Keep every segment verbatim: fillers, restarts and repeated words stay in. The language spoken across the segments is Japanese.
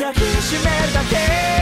抱きしめるだけ。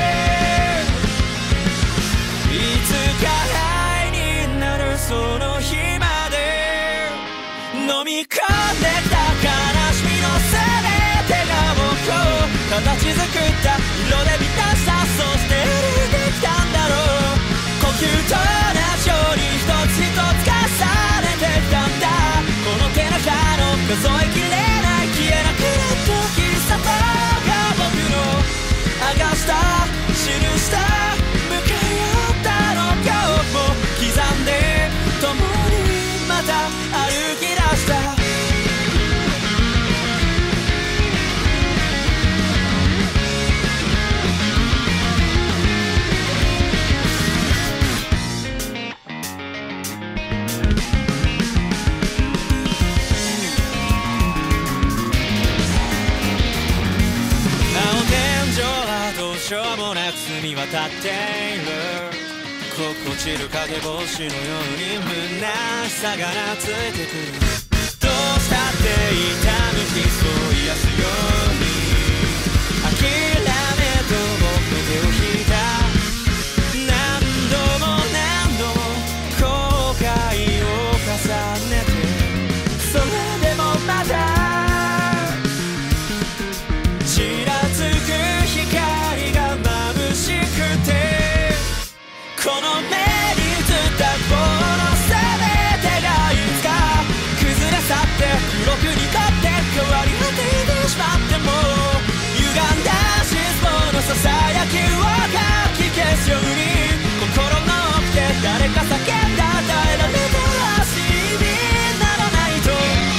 いつか愛になるその日まで飲み込んできた悲しみの全てが僕を形作った色で満たした。そして歩いてきたんだろう。呼吸と同じように一つ一つ重ねてきたんだ。この手のひらの数えきれない消えなくなった喫茶店が僕の明かした記した向かい合ったの今日も刻んで共にまた歩き出した。しょうもなく澄み渡っている。心地る影星のように虚しさが懐いてくる。どうしたって痛む傷を癒すように諦めと僕の手を引いた。何度も何度も後悔を重ねてそれでもまだちらつく光が眩しくてこの目に映ったこの全てがいつか崩れ去って黒く濁って変わり果ててしまっても歪んだ失望のささやきをかき消すように心の奥で誰か叫んだ耐えられたらしいみんなのないと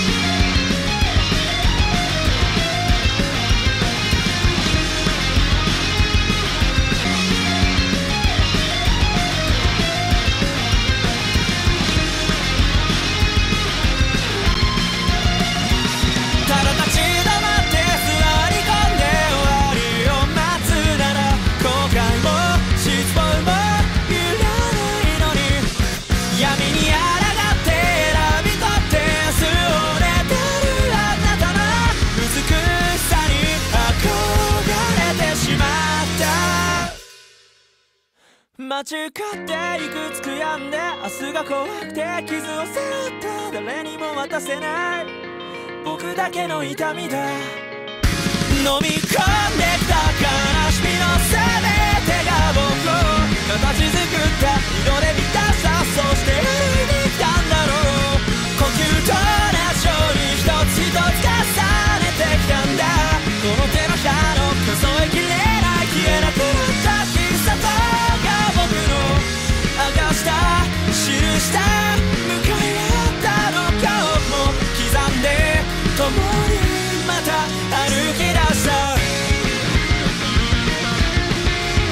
間違っていくつ悔やんで明日が怖くて傷を背負った誰にも渡せない僕だけの痛みだ。飲み込んできた悲しみの全てが僕を形作った色で満たした。そして歩いてきたんだろう。呼吸と同じように一つ一つ重ねてきたんだ。この手のひらの数えきれない消えなくなった喫茶店が僕の明かした記した向かい合ったの今日も刻んで共にまた歩き出した。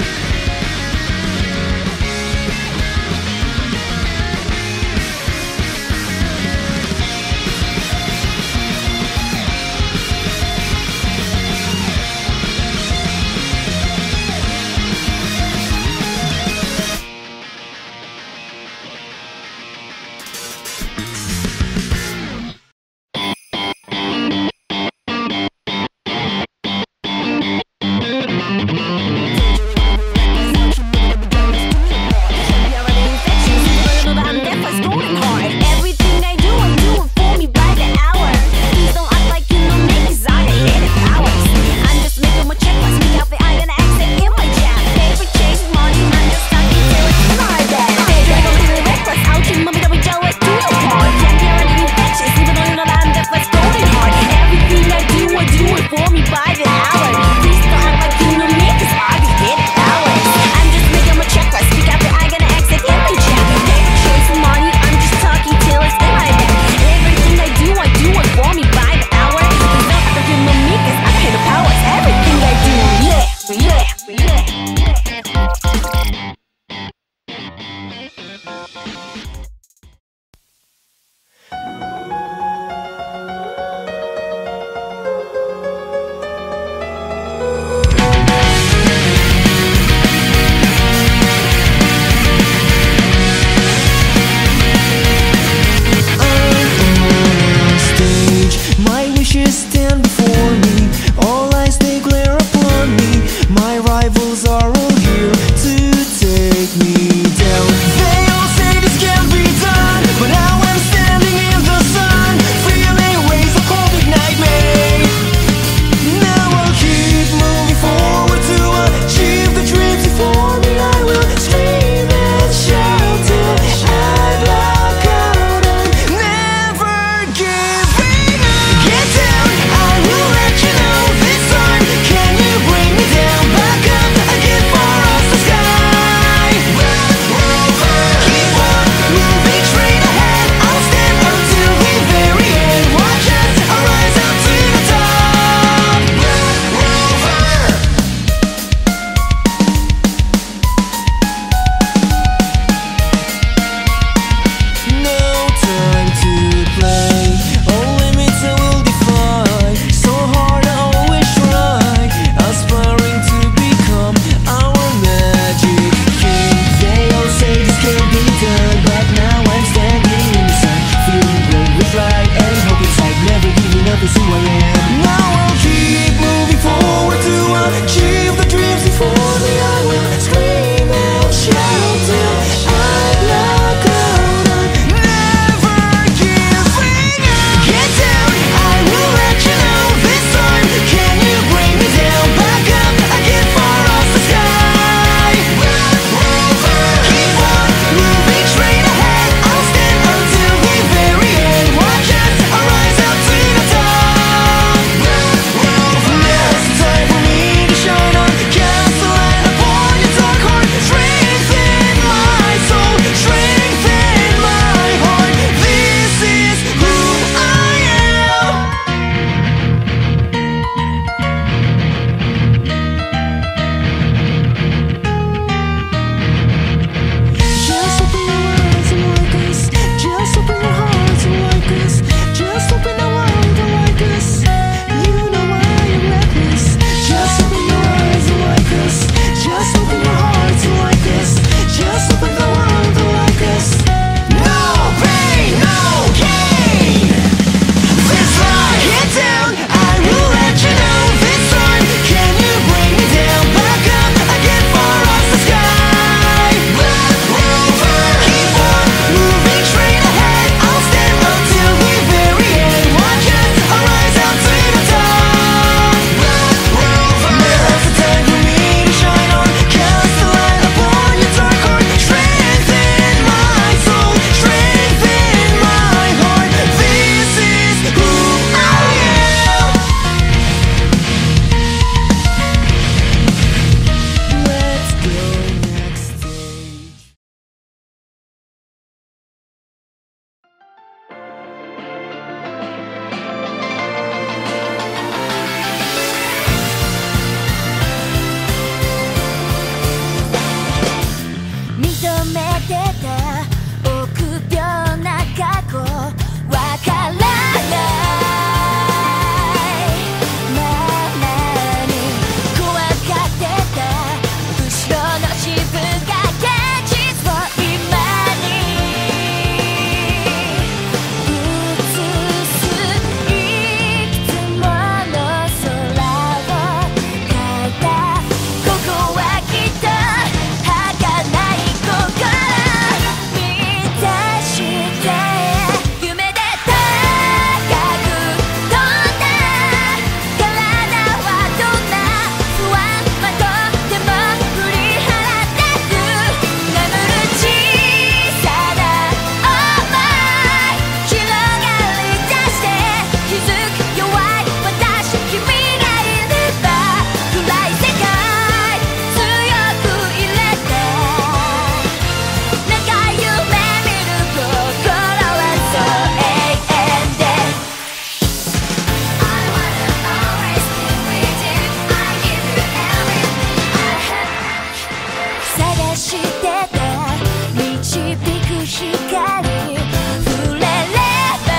してた導く光触れれば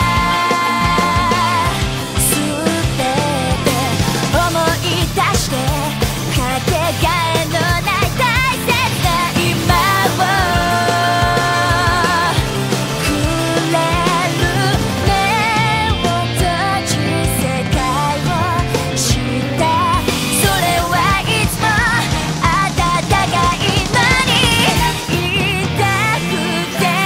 全て思い出してかけがえのない大切な今をくれる目を閉じ世界を知ったそれはいつも温かいのに言いたくて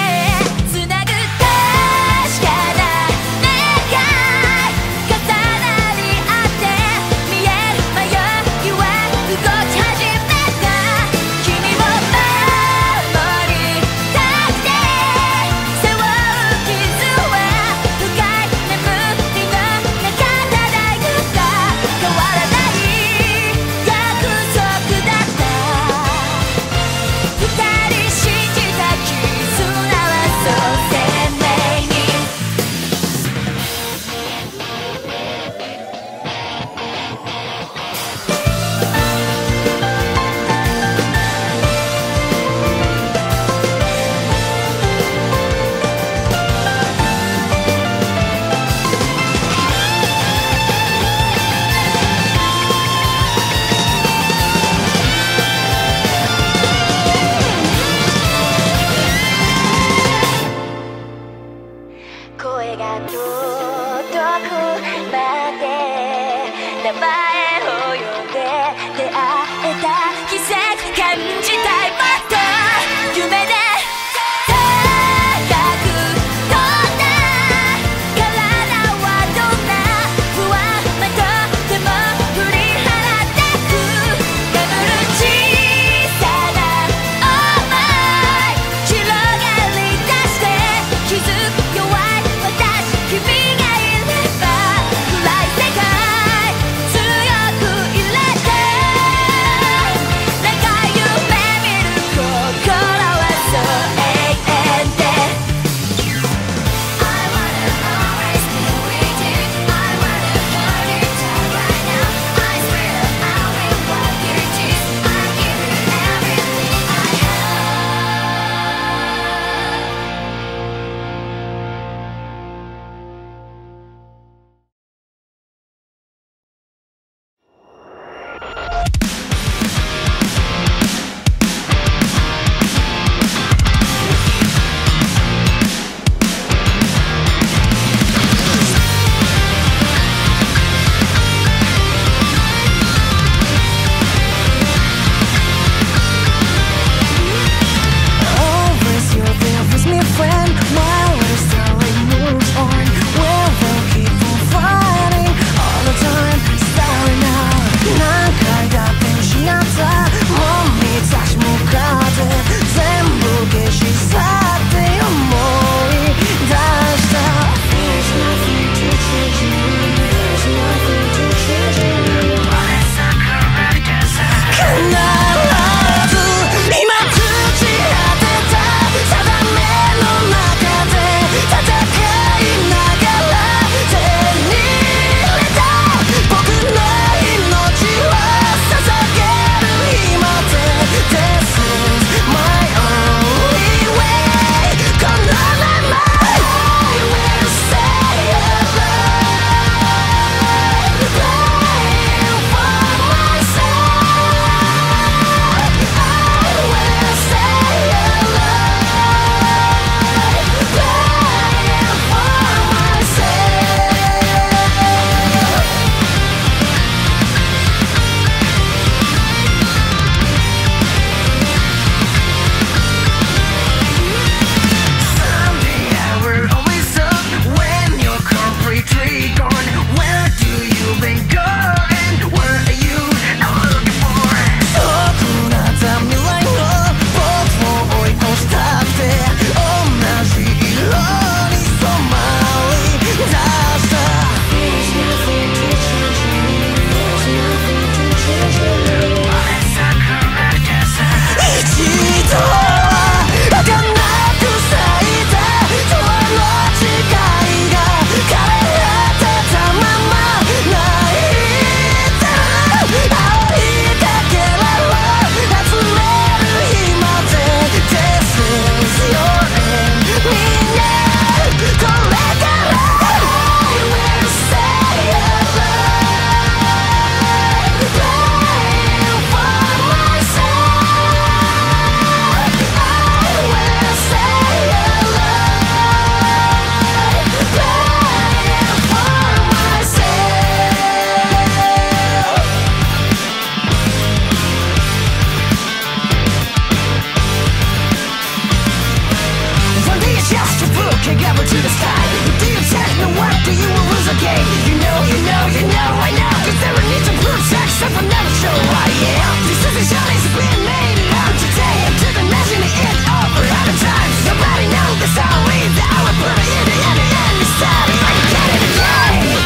you know I know, cause there need to protect stuff I'm never sure who I am. This decision is being made out today. I'm just imagining it over other times. Nobody knows the story that I would put it in the end, the end, the story like a cat in a cage.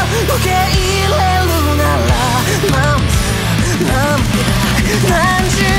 なんで